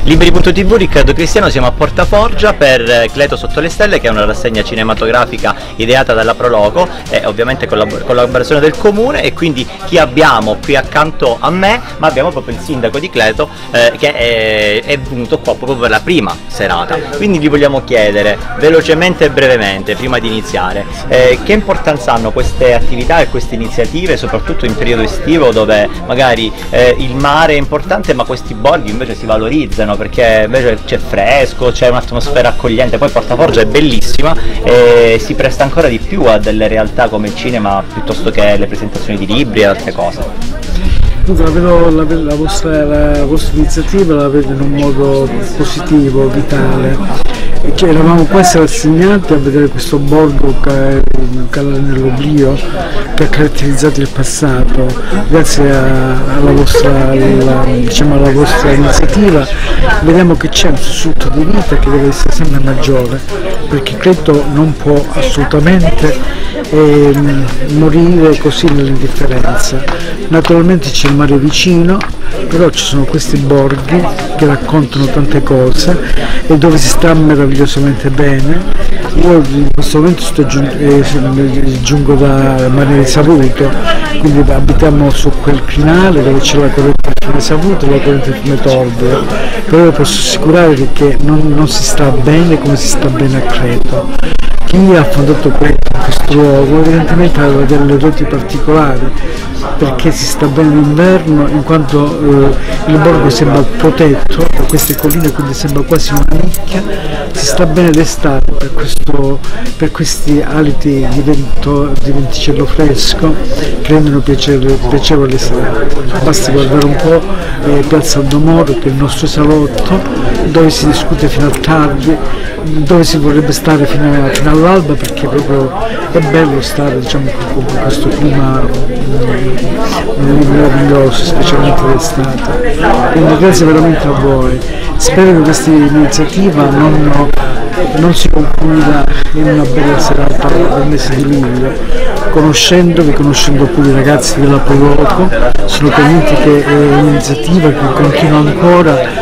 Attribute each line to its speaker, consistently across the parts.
Speaker 1: Liberi.tv, Riccardo Cristiano, siamo a Portaforgia per Cleto sotto le stelle, che è una rassegna cinematografica ideata dalla Proloco e ovviamente con la collaborazione del comune, e quindi chi abbiamo qui accanto a me, ma abbiamo proprio il sindaco di Cleto che è venuto qua proprio per la prima serata. Quindi gli vogliamo chiedere velocemente e brevemente, prima di iniziare, che importanza hanno queste attività e queste iniziative, soprattutto in periodo estivo dove magari il mare è importante ma questi borghi invece si valorizzano perché invece c'è fresco, c'è un'atmosfera accogliente. Poi Portaforgia è bellissima e si presta ancora di più a delle realtà come il cinema piuttosto che le presentazioni di libri e altre cose.
Speaker 2: Dunque, la vostra iniziativa la vedo in un modo positivo, vitale. Eravamo quasi rassegnati a vedere questo borgo calare nell'oblio che ha caratterizzato il passato. Grazie alla vostra iniziativa vediamo che c'è un sussulto di vita che deve essere sempre maggiore, perché Cleto non può assolutamente morire così nell'indifferenza. Naturalmente c'è il mare vicino, però ci sono questi borghi che raccontano tante cose e dove si sta meravigliosamente bene. Io in questo momento giungo da Marina di Savuto, quindi abitiamo su quel crinale dove c'è la corrente del fiume Savuto e la corrente del fiume Torbio, però io posso assicurare che non si sta bene come si sta bene a Cleto. Chi ha fondato questo luogo evidentemente aveva delle doti particolari, perché si sta bene l'inverno in quanto il borgo sembra protetto da queste colline, quindi sembra quasi una nicchia. Si sta bene d'estate per questi aliti di venticello fresco che rendono piacevole serate. Basti guardare un po' Piazza Aldomoro, che è il nostro salotto, dove si discute fino a tardi, dove si vorrebbe stare fino all'alba, perché proprio è bello stare, diciamo, con questo clima meraviglioso, specialmente d'estate. Quindi grazie veramente a voi. Spero che questa iniziativa non si concluda in una bella serata del mese di luglio. Conoscendovi, conoscendo pure i ragazzi della Proloco, sono convinti che è un'iniziativa che continua ancora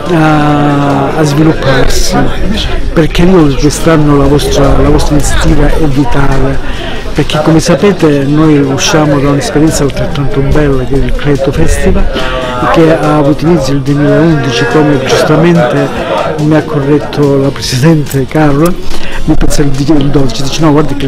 Speaker 2: a svilupparsi, perché io quest'anno la vostra iniziativa è vitale, perché come sapete noi usciamo da un'esperienza altrettanto bella che è il Cleto Festival, che ha avuto inizio nel 2011, come giustamente mi ha corretto la Presidente Carla. Io pensavo il 12, dice no, guardi che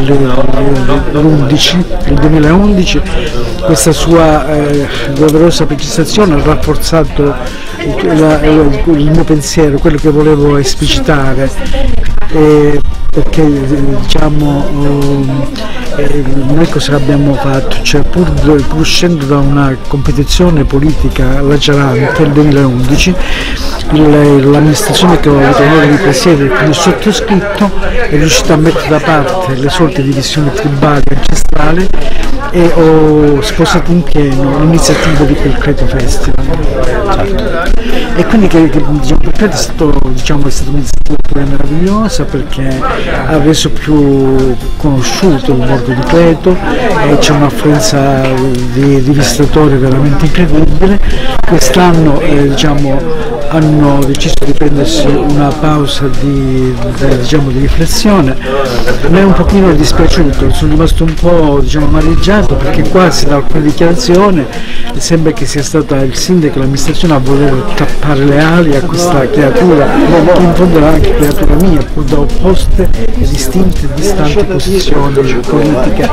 Speaker 2: l'11, il 2011, questa sua doverosa precisazione ha rafforzato il mio pensiero, quello che volevo esplicitare, perché diciamo noi cosa abbiamo fatto? Cioè, pur uscendo da una competizione politica lacerante nel 2011, l'amministrazione che ho avuto l'onore di presiedere, quindi il sottoscritto, è riuscito a mettere da parte le solite divisioni tribali ancestrali e ho sposato in pieno l'iniziativa di quel Cleto Festival. E quindi diciamo, per Cleto è stata un'iniziativa meravigliosa, perché ha reso più conosciuto il borgo di Cleto, c'è un'affluenza di visitatori veramente incredibile. Quest'anno hanno deciso di prendersi una pausa di riflessione. Mi è un pochino dispiaciuto, sono rimasto un po' amareggiato, perché quasi da alcune dichiarazioni sembra che sia stata il sindaco e l'amministrazione a voler tappare le ali a questa creatura, che in fondo era anche creatura mia, pur da opposte e distinte e distanti posizioni politiche.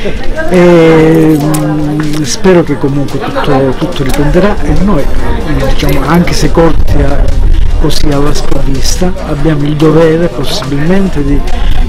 Speaker 2: E spero che comunque tutto riprenderà, e noi, anche se corti così alla sprovvista, abbiamo il dovere possibilmente di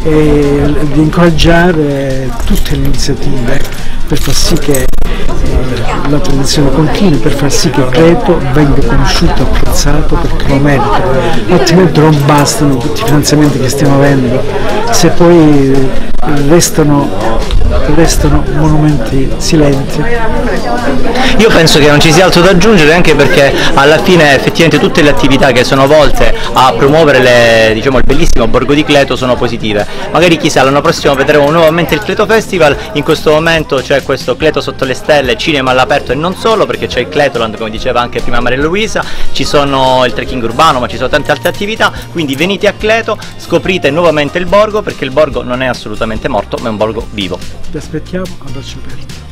Speaker 2: incoraggiare tutte le iniziative per far sì che la tradizione continui, per far sì che Cleto venga conosciuto, apprezzato, perché lo merita. Altrimenti non bastano tutti i finanziamenti che stiamo avendo, se poi restano monumenti silenti.
Speaker 1: Io penso che non ci sia altro da aggiungere, anche perché alla fine effettivamente tutte le attività che sono volte a promuovere il bellissimo borgo di Cleto sono positive. Magari chissà, l'anno prossimo vedremo nuovamente il Cleto Festival. In questo momento c'è questo Cleto sotto le stelle, cinema all'aperto e non solo, perché c'è il Cletoland, come diceva anche prima Maria Luisa, ci sono il trekking urbano, ma ci sono tante altre attività, quindi venite a Cleto, scoprite nuovamente il borgo, perché il borgo non è assolutamente morto, ma è un borgo vivo.
Speaker 2: Vi aspettiamo a braccia aperte.